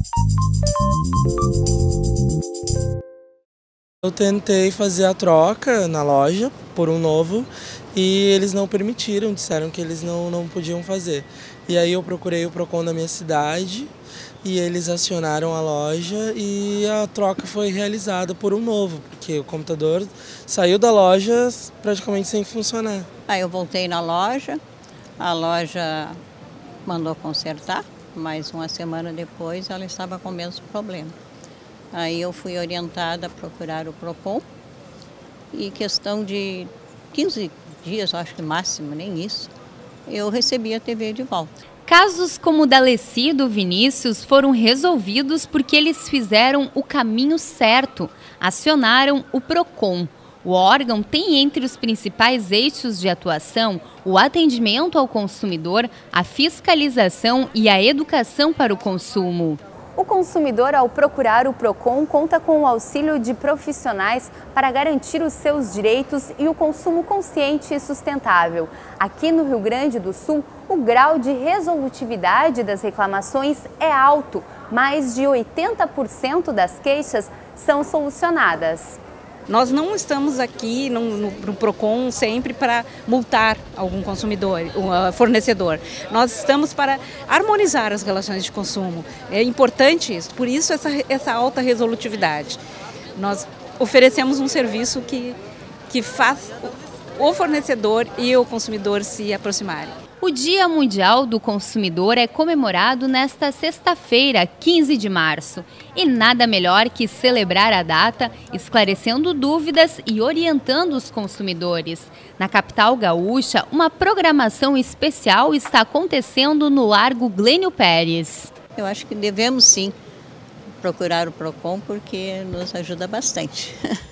Eu tentei fazer a troca na loja por um novo e eles não permitiram, disseram que eles não podiam fazer. E aí eu procurei o Procon da minha cidade e eles acionaram a loja e a troca foi realizada por um novo, porque o computador saiu da loja praticamente sem funcionar. Aí eu voltei na loja, a loja mandou consertar, mas uma semana depois ela estava com o mesmo problema. Aí eu fui orientada a procurar o Procon e questão de 15 dias, acho que máximo, nem isso, eu recebi a TV de volta. Casos como o da Leci e do Vinícius foram resolvidos porque eles fizeram o caminho certo, acionaram o Procon. O órgão tem entre os principais eixos de atuação o atendimento ao consumidor, a fiscalização e a educação para o consumo. O consumidor, ao procurar o Procon, conta com o auxílio de profissionais para garantir os seus direitos e o consumo consciente e sustentável. Aqui no Rio Grande do Sul, o grau de resolutividade das reclamações é alto. Mais de 80% das queixas são solucionadas. Nós não estamos aqui no Procon sempre para multar algum consumidor, fornecedor. Nós estamos para harmonizar as relações de consumo. É importante isso, por isso essa alta resolutividade. Nós oferecemos um serviço que faz o fornecedor e o consumidor se aproximarem. O Dia Mundial do Consumidor é comemorado nesta sexta-feira, 15 de março. E nada melhor que celebrar a data, esclarecendo dúvidas e orientando os consumidores. Na capital gaúcha, uma programação especial está acontecendo no Largo Glênio Pérez. Eu acho que devemos sim procurar o Procon porque nos ajuda bastante.